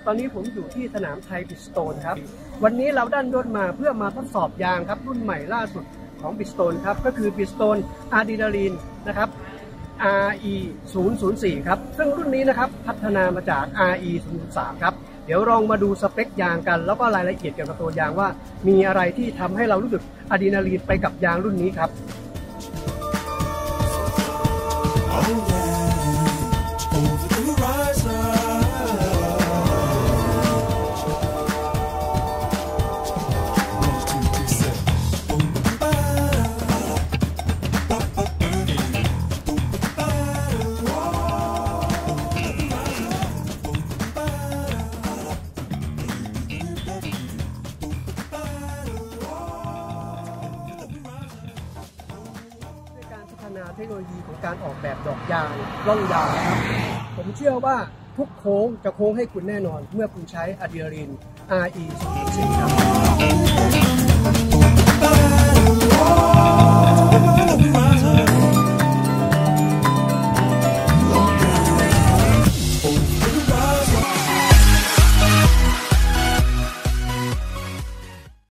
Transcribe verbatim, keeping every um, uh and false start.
ตอนนี้ผมอยู่ที่สนามไทยบิสโตนครับวันนี้เราดันรถมาเพื่อมาทดสอบยางครับรุ่นใหม่ล่าสุดของบิสโตนครับก็คือบิสโตนอะดรีนาลีนนะครับ อาร์ อี ศูนย์ ศูนย์ สี่ ครับซึ่งรุ่นนี้นะครับพัฒนามาจาก อาร์ อี ศูนย์ ศูนย์ สาม ครับเดี๋ยวลองมาดูสเปคยางกันแล้วก็รายละเอียดเกี่ยวกับตัวยางว่ามีอะไรที่ทำให้เรารู้สึกอะดรีนาลีนไปกับยางรุ่นนี้ครับเทคโนโลยีของการออกแบบดอกยางร่องยางครับผมเชื่อว่าทุกโค้งจะโค้งให้คุณแน่นอนเมื่อคุณใช้อะดรีนาลีน อาร์ อี ศูนย์ ศูนย์ สี่ ครับ